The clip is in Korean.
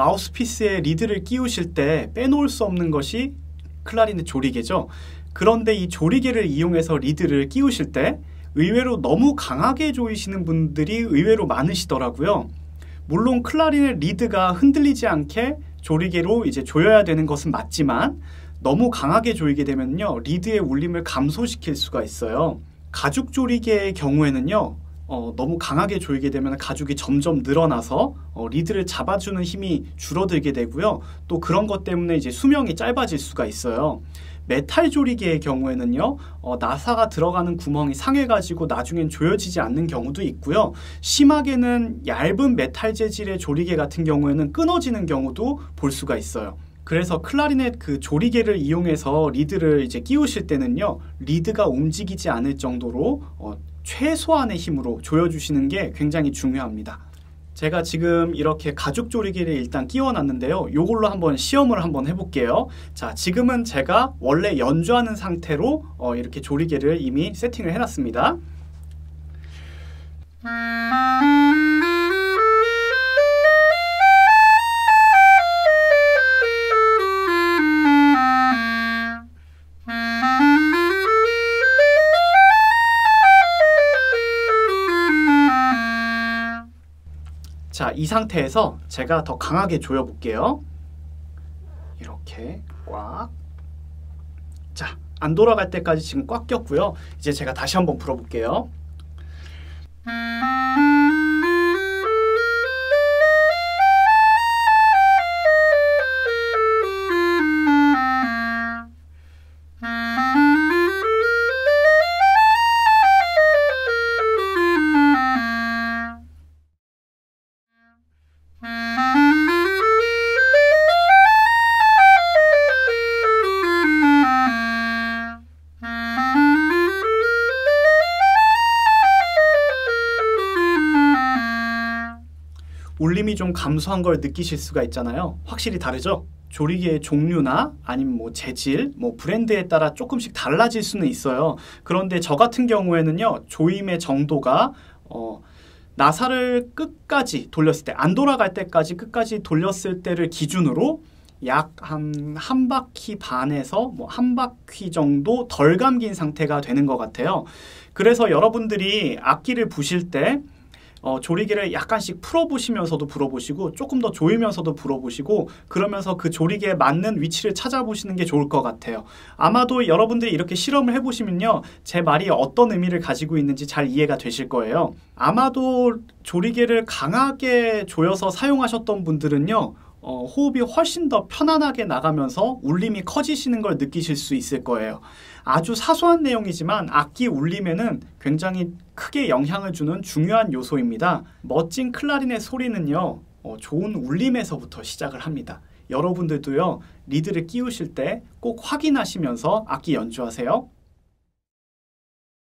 마우스피스에 리드를 끼우실 때 빼놓을 수 없는 것이 클라리넷 조리개죠. 그런데 이 조리개를 이용해서 리드를 끼우실 때 의외로 너무 강하게 조이시는 분들이 의외로 많으시더라고요. 물론 클라리넷 리드가 흔들리지 않게 조리개로 이제 조여야 되는 것은 맞지만 너무 강하게 조이게 되면요, 리드의 울림을 감소시킬 수가 있어요. 가죽 조리개의 경우에는요, 너무 강하게 조이게 되면 가죽이 점점 늘어나서 리드를 잡아주는 힘이 줄어들게 되고요. 또 그런 것 때문에 이제 수명이 짧아질 수가 있어요. 메탈 조리개의 경우에는요, 나사가 들어가는 구멍이 상해가지고 나중엔 조여지지 않는 경우도 있고요. 심하게는 얇은 메탈 재질의 조리개 같은 경우에는 끊어지는 경우도 볼 수가 있어요. 그래서 클라리넷 그 조리개를 이용해서 리드를 이제 끼우실 때는요, 리드가 움직이지 않을 정도로 최소한의 힘으로 조여주시는 게 굉장히 중요합니다. 제가 지금 이렇게 가죽 조리개를 일단 끼워놨는데요. 이걸로 한번 시험을 한번 해볼게요. 자, 지금은 제가 원래 연주하는 상태로 이렇게 조리개를 이미 세팅을 해놨습니다. 자, 이 상태에서 제가 더 강하게 조여볼게요. 이렇게 꽉. 자, 안 돌아갈 때까지 지금 꽉 꼈고요. 이제 제가 다시 한번 불어볼게요. 울림이 좀 감소한 걸 느끼실 수가 있잖아요. 확실히 다르죠? 조리개의 종류나 아니면 뭐 재질, 뭐 브랜드에 따라 조금씩 달라질 수는 있어요. 그런데 저 같은 경우에는요, 조임의 정도가 나사를 끝까지 돌렸을 때, 안 돌아갈 때까지 끝까지 돌렸을 때를 기준으로 약 한 바퀴 반에서 뭐 한 바퀴 정도 덜 감긴 상태가 되는 것 같아요. 그래서 여러분들이 악기를 부실 때 조리개를 약간씩 풀어보시면서도 불어보시고 조금 더 조이면서도 불어보시고 그러면서 그 조리개에 맞는 위치를 찾아보시는 게 좋을 것 같아요. 아마도 여러분들이 이렇게 실험을 해보시면요, 제 말이 어떤 의미를 가지고 있는지 잘 이해가 되실 거예요. 아마도 조리개를 강하게 조여서 사용하셨던 분들은요, 호흡이 훨씬 더 편안하게 나가면서 울림이 커지시는 걸 느끼실 수 있을 거예요. 아주 사소한 내용이지만 악기 울림에는 굉장히 크게 영향을 주는 중요한 요소입니다. 멋진 클라리넷 소리는요, 좋은 울림에서부터 시작을 합니다. 여러분들도요, 리드를 끼우실 때 꼭 확인하시면서 악기 연주하세요.